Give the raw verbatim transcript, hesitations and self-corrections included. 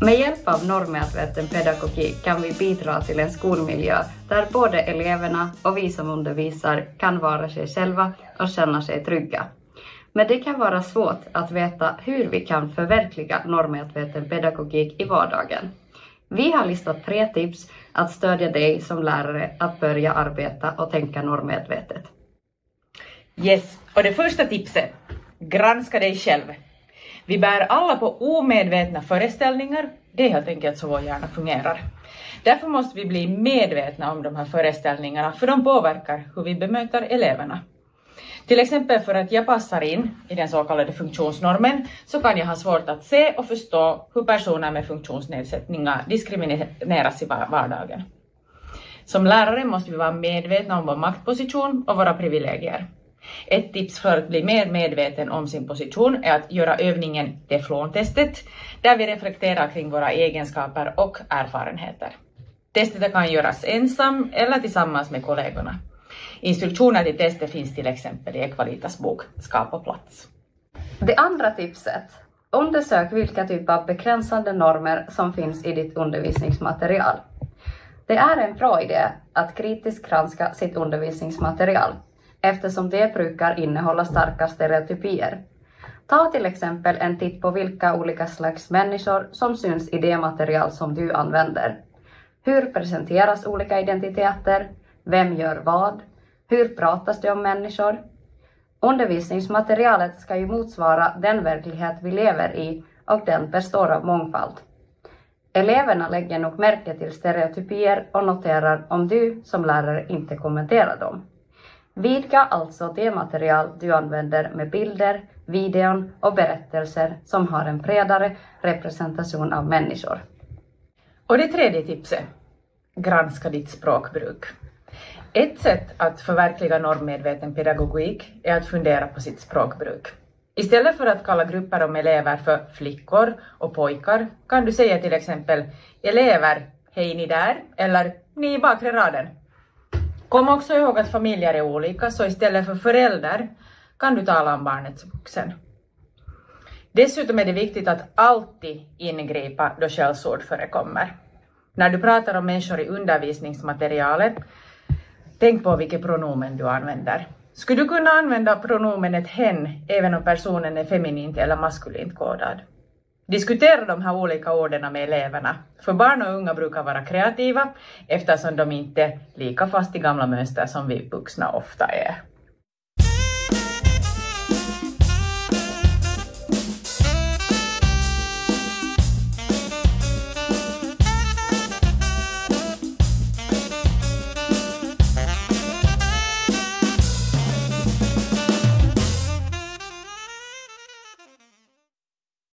Med hjälp av normmedveten pedagogik kan vi bidra till en skolmiljö där både eleverna och vi som undervisar kan vara sig själva och känna sig trygga. Men det kan vara svårt att veta hur vi kan förverkliga normmedveten pedagogik i vardagen. Vi har listat tre tips att stödja dig som lärare att börja arbeta och tänka normmedvetet. Yes, och det första tipset, granska dig själv. Vi bär alla på omedvetna föreställningar, det är helt enkelt så vår hjärna fungerar. Därför måste vi bli medvetna om de här föreställningarna, för de påverkar hur vi bemöter eleverna. Till exempel för att jag passar in i den så kallade funktionsnormen så kan jag ha svårt att se och förstå hur personer med funktionsnedsättningar diskrimineras i vardagen. Som lärare måste vi vara medvetna om vår maktposition och våra privilegier. Ett tips för att bli mer medveten om sin position är att göra övningen Teflon-testet, där vi reflekterar kring våra egenskaper och erfarenheter. Testet kan göras ensam eller tillsammans med kollegorna. Instruktioner till testet finns till exempel i Equalitas bok Skapa plats. Det andra tipset. Undersök vilka typer av begränsande normer som finns i ditt undervisningsmaterial. Det är en bra idé att kritiskt granska sitt undervisningsmaterial, eftersom det brukar innehålla starka stereotypier. Ta till exempel en titt på vilka olika slags människor som syns i det material som du använder. Hur presenteras olika identiteter? Vem gör vad? Hur pratas det om människor? Undervisningsmaterialet ska ju motsvara den verklighet vi lever i och den består av mångfald. Eleverna lägger nog märke till stereotypier och noterar om du som lärare inte kommenterar dem. Vidga alltså det material du använder med bilder, videon och berättelser som har en bredare representation av människor. Och det tredje tipset, granska ditt språkbruk. Ett sätt att förverkliga normmedveten pedagogik är att fundera på sitt språkbruk. Istället för att kalla grupper av elever för flickor och pojkar kan du säga till exempel elever, hej ni där, eller ni i bakre raden. Kom också ihåg att familjer är olika, så istället för förälder kan du tala om barnets vuxen. Dessutom är det viktigt att alltid ingripa då skällsord förekommer. När du pratar om människor i undervisningsmaterialet, tänk på vilket pronomen du använder. Skulle du kunna använda pronomenet hen även om personen är feminint eller maskulint kodad? Diskutera de här olika orden med eleverna, för barn och unga brukar vara kreativa eftersom de inte är lika fast i gamla mönster som vi vuxna ofta är.